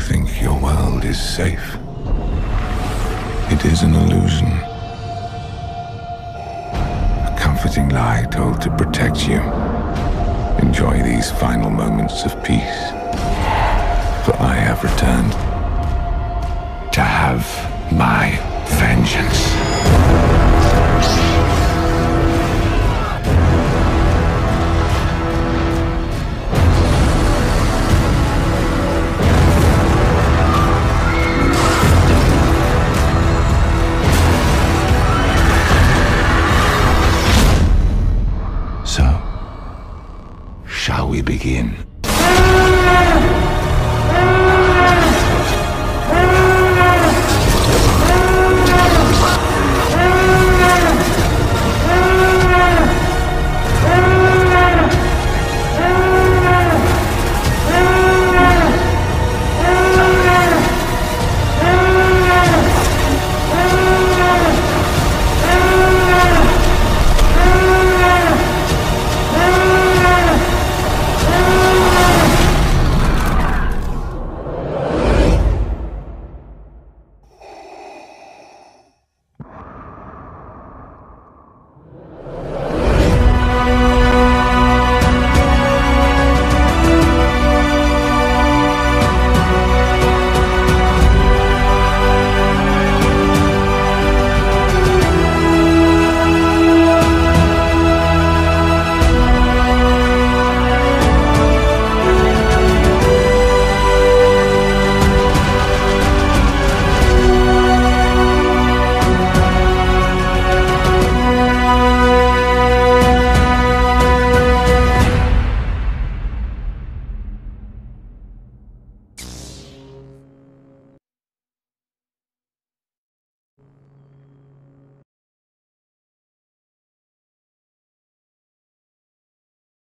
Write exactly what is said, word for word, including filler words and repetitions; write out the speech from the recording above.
think your world is safe. It is an illusion. A comforting lie told to protect you. Enjoy these final moments of peace. For I have returned to have my vengeance. So, shall we begin?